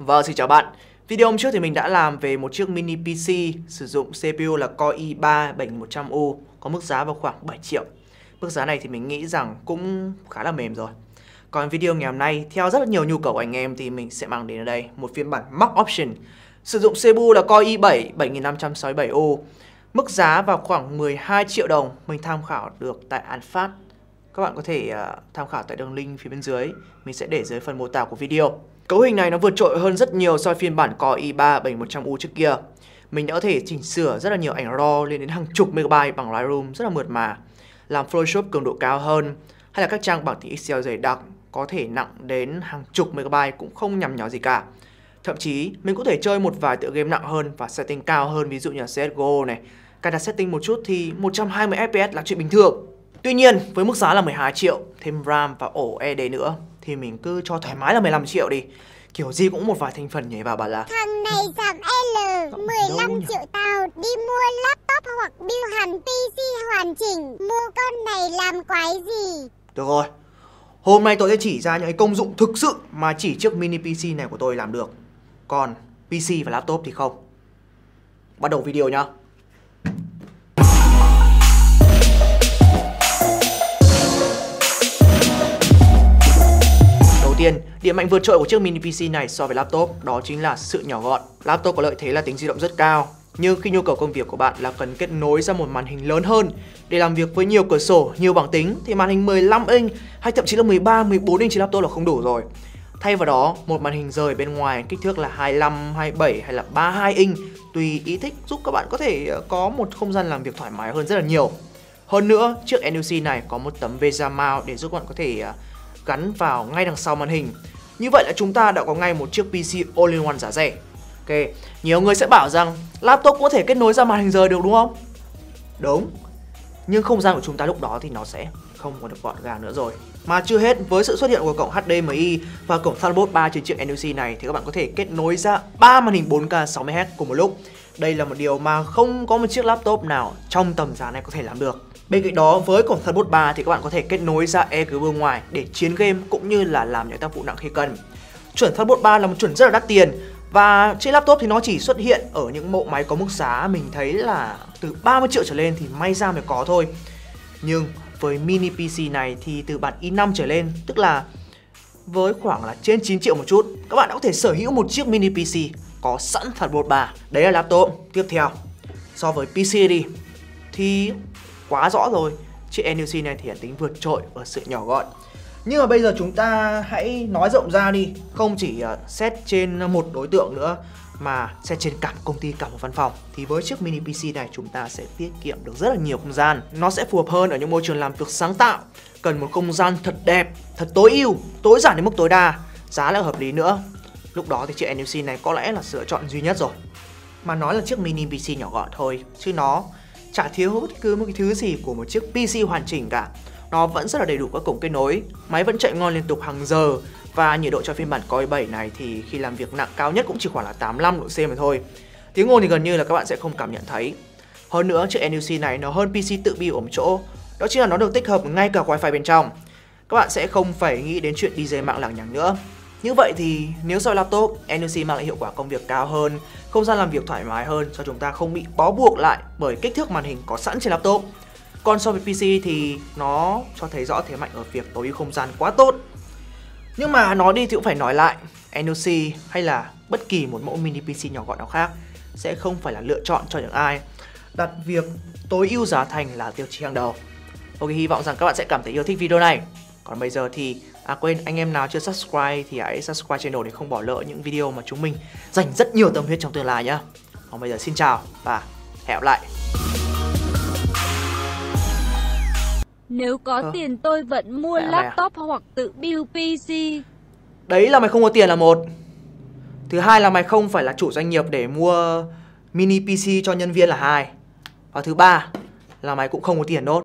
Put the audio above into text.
Vâng, xin chào bạn. Video hôm trước thì mình đã làm về một chiếc mini PC sử dụng CPU là Core i3 7100U, có mức giá vào khoảng 7 triệu. Mức giá này thì mình nghĩ rằng cũng khá là mềm rồi. Còn video ngày hôm nay, theo rất là nhiều nhu cầu của anh em thì mình sẽ mang đến ở đây một phiên bản Max Option sử dụng CPU là Core i7 7567U. Mức giá vào khoảng 12 triệu đồng, mình tham khảo được tại Anfast. Các bạn có thể tham khảo tại đường link phía bên dưới, mình sẽ để dưới phần mô tả của video. Cấu hình này nó vượt trội hơn rất nhiều so với phiên bản Core i3 7100U trước kia. Mình đã có thể chỉnh sửa rất là nhiều ảnh RAW lên đến hàng chục megabyte bằng Lightroom rất là mượt mà, làm Photoshop cường độ cao hơn, hay là các trang bảng tính Excel dày đặc có thể nặng đến hàng chục megabyte cũng không nhằm nhó gì cả. Thậm chí mình có thể chơi một vài tựa game nặng hơn và setting cao hơn, ví dụ như là CSGO này. Cài đặt setting một chút thì 120 FPS là chuyện bình thường. Tuy nhiên với mức giá là 12 triệu, thêm RAM và ổ ED nữa thì mình cứ cho thoải mái là 15 triệu đi. Kiểu gì cũng một vài thành phần nhảy vào bảo là thằng này giảm L 15 triệu tao đi mua laptop hoặc build hẳn PC hoàn chỉnh. Mua con này làm quái gì? được rồi, hôm nay tôi sẽ chỉ ra những cái công dụng thực sự mà chỉ chiếc mini PC này của tôi làm được. Còn PC và laptop thì không. Bắt đầu video nhá. Đầu tiên, điểm mạnh vượt trội của chiếc mini PC này so với laptop đó chính là sự nhỏ gọn. Laptop có lợi thế là tính di động rất cao, nhưng khi nhu cầu công việc của bạn là cần kết nối ra một màn hình lớn hơn để làm việc với nhiều cửa sổ, nhiều bảng tính thì màn hình 15 inch hay thậm chí là 13, 14 inch trên laptop là không đủ rồi. Thay vào đó, một màn hình rời bên ngoài kích thước là 25, 27 hay là 32 inch tùy ý thích giúp các bạn có thể có một không gian làm việc thoải mái hơn rất là nhiều. Hơn nữa, chiếc NUC này có một tấm VESA mount để giúp các bạn có thể gắn vào ngay đằng sau màn hình. Như vậy là chúng ta đã có ngay một chiếc PC all-in-one giá rẻ. Ok, nhiều người sẽ bảo rằng laptop có thể kết nối ra màn hình rời được đúng không? Đúng, nhưng không gian của chúng ta lúc đó thì nó sẽ không còn được gọn gàng nữa rồi. Mà chưa hết, với sự xuất hiện của cổng HDMI và cổng Thunderbolt 3 trên chiếc NUC này thì các bạn có thể kết nối ra 3 màn hình 4K 60Hz cùng một lúc. Đây là một điều mà không có một chiếc laptop nào trong tầm giá này có thể làm được. Bên cạnh đó, với cổng Thunderbolt 3 thì các bạn có thể kết nối ra EGB ngoài để chiến game cũng như là làm những tác vụ nặng khi cần. Chuẩn Thunderbolt 3 là một chuẩn rất là đắt tiền và trên laptop thì nó chỉ xuất hiện ở những mẫu máy có mức giá mình thấy là từ 30 triệu trở lên thì may ra mới có thôi. Nhưng với mini PC này thì từ bản i5 trở lên, tức là với khoảng là trên 9 triệu một chút, các bạn đã có thể sở hữu một chiếc mini PC có sẵn Thunderbolt 3. Đấy là laptop. Tiếp theo, so với PC đi thì quá rõ rồi, chiếc NUC này thể hiện tính vượt trội ở sự nhỏ gọn. Nhưng mà bây giờ chúng ta hãy nói rộng ra đi, không chỉ xét trên một đối tượng nữa mà xét trên cả một công ty, cả một văn phòng. Thì với chiếc mini PC này chúng ta sẽ tiết kiệm được rất là nhiều không gian. Nó sẽ phù hợp hơn ở những môi trường làm việc sáng tạo, cần một không gian thật đẹp, thật tối ưu, tối giản đến mức tối đa, giá lại hợp lý nữa. Lúc đó thì chiếc NUC này có lẽ là sự lựa chọn duy nhất rồi. Mà nói là chiếc mini PC nhỏ gọn thôi, chứ nó chả thiếu bất cứ một cái thứ gì của một chiếc PC hoàn chỉnh cả. Nó vẫn rất là đầy đủ các cổng kết nối, máy vẫn chạy ngon liên tục hàng giờ. Và nhiệt độ cho phiên bản Core i7 này thì khi làm việc nặng cao nhất cũng chỉ khoảng là 85 độ C mà thôi. Tiếng ồn thì gần như là các bạn sẽ không cảm nhận thấy. Hơn nữa, chiếc NUC này nó hơn PC tự build ở một chỗ, đó chính là nó được tích hợp ngay cả wifi bên trong. Các bạn sẽ không phải nghĩ đến chuyện đi dây mạng lằng nhằng nữa. Như vậy thì nếu so với laptop, NUC mang lại hiệu quả công việc cao hơn, không gian làm việc thoải mái hơn cho chúng ta không bị bó buộc lại bởi kích thước màn hình có sẵn trên laptop. Còn so với PC thì nó cho thấy rõ thế mạnh ở việc tối ưu không gian quá tốt. Nhưng mà nói đi thì cũng phải nói lại, NUC hay là bất kỳ một mẫu mini PC nhỏ gọn nào khác sẽ không phải là lựa chọn cho những ai đặt việc tối ưu giá thành là tiêu chí hàng đầu. Ok, hy vọng rằng các bạn sẽ cảm thấy yêu thích video này. Còn bây giờ thì quên, anh em nào chưa subscribe thì hãy subscribe channel để không bỏ lỡ những video mà chúng mình dành rất nhiều tâm huyết trong tương lai nhá. Còn bây giờ xin chào và hẹn gặp lại. Nếu có tiền tôi vẫn mua laptop hoặc tự build PC. Đấy là mày không có tiền là một. Thứ hai là mày không phải là chủ doanh nghiệp để mua mini PC cho nhân viên là hai. Và thứ ba là mày cũng không có tiền đốt.